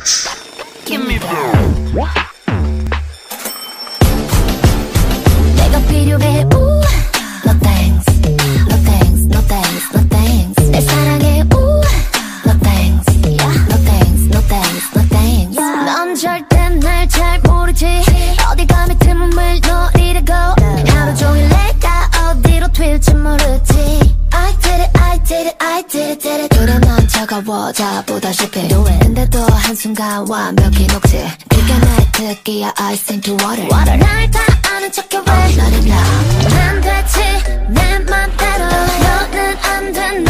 Give me that. 내가 필요해. Ooh. No thanks. No thanks. No thanks. No thanks. 내 사랑해. Ooh. No thanks. Yeah. No thanks. No thanks. No thanks. 넌 절대 날 잘 모르지. 어디 감히 틈을 노리려고. 하루 종일 내가 어디로 튈지 모르지. I did it. I did it. I did it. Did it. 그래 넌 차가워져 보다시피. 근데도 한순간 완벽히 녹지. 그게 내 특기야. Ice into water. 날 다 아는 척해 왜 나는 안 되지 내 맘대로 너는 안 된다.